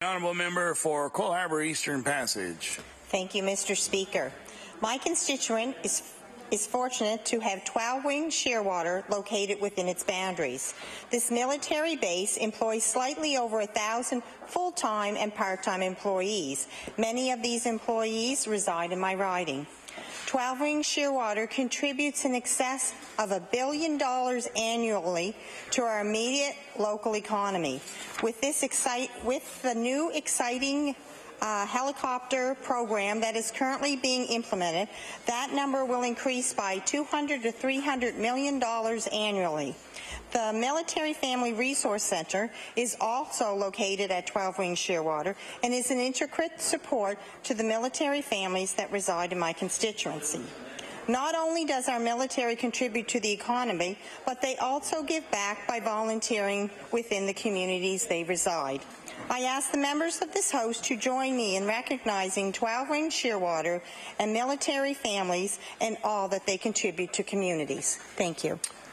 Honourable member for Cole Harbour-Eastern Passage. Thank you, Mr. Speaker. My constituent is fortunate to have 12 Wing Shearwater located within its boundaries. This military base employs slightly over 1,000 full-time and part-time employees. Many of these employees reside in my riding. 12 Wing Shearwater contributes in excess of $1 billion annually to our immediate local economy. With the new exciting helicopter program that is currently being implemented, that number will increase by $200 to $300 million annually. The Military Family Resource Center is also located at 12 Wing Shearwater and is an intricate support to the military families that reside in my constituency. Not only does our military contribute to the economy, but they also give back by volunteering within the communities they reside. I ask the members of this House to join me in recognizing 12 Wing Shearwater and military families and all that they contribute to communities. Thank you.